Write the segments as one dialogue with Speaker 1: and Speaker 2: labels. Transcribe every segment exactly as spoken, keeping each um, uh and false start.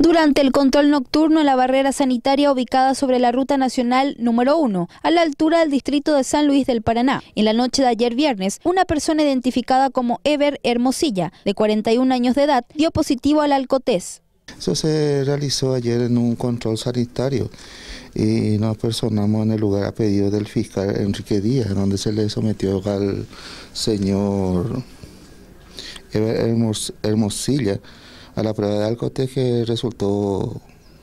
Speaker 1: Durante el control nocturno en la barrera sanitaria ubicada sobre la Ruta Nacional número uno, a la altura del distrito de San Luis del Paraná, en la noche de ayer viernes, una persona identificada como Ever Hermosilla, de cuarenta y un años de edad, dio positivo al alcotés.
Speaker 2: Eso se realizó ayer en un control sanitario y nos personamos en el lugar a pedido del fiscal Enrique Díaz, donde se le sometió al señor Ever Hermosilla a la prueba de alcotés, que resultó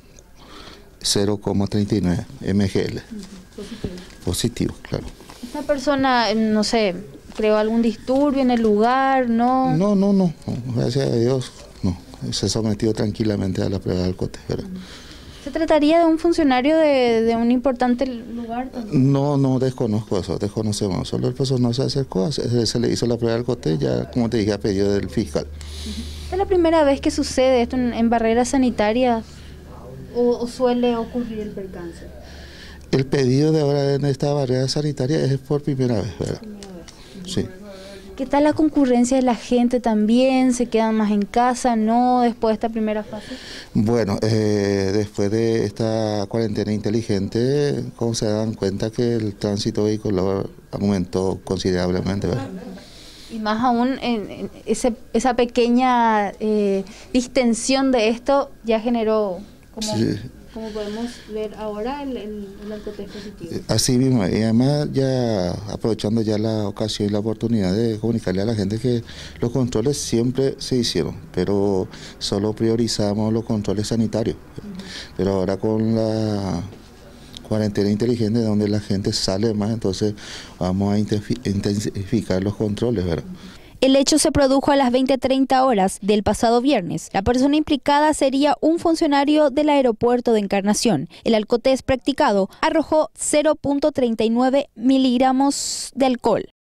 Speaker 2: cero coma treinta y nueve mililitros. Positivo. Positivo, claro.
Speaker 1: ¿Esta persona, no sé, creó algún disturbio en el lugar? No,
Speaker 2: no, no, no, gracias a Dios, no. Se sometió tranquilamente a la prueba de alcotés, ¿verdad?
Speaker 1: ¿Se trataría de un funcionario de, de un importante lugar también?
Speaker 2: No, no desconozco eso, desconocemos. Solo el personal se acercó, se, se le hizo la prueba de alcotés, ya, como te dije, a pedido del fiscal.
Speaker 1: ¿Es la primera vez que sucede esto en, en barreras sanitarias o, o suele ocurrir el percance?
Speaker 2: El pedido de ahora en esta barrera sanitaria es por primera vez, ¿verdad? Sí.
Speaker 1: ¿Qué tal la concurrencia de la gente también? ¿Se quedan más en casa, no, después de esta primera fase?
Speaker 2: Bueno, eh, después de esta cuarentena inteligente, como se dan cuenta que el tránsito vehicular aumentó considerablemente, ¿verdad?
Speaker 1: Y más aún, en, en ese, esa pequeña eh, distensión de esto ya generó, como, sí. como podemos ver ahora, el, el, el alcotés positivo.
Speaker 2: Así mismo, y además ya aprovechando ya la ocasión y la oportunidad de comunicarle a la gente que los controles siempre se hicieron, pero solo priorizamos los controles sanitarios. Uh-huh. Pero ahora con la cuarentena inteligente, donde la gente sale más, entonces vamos a intensificar los controles, ¿verdad?
Speaker 1: El hecho se produjo a las veinte treinta horas del pasado viernes. La persona implicada sería un funcionario del aeropuerto de Encarnación. El alcotés practicado arrojó cero punto treinta y nueve miligramos de alcohol.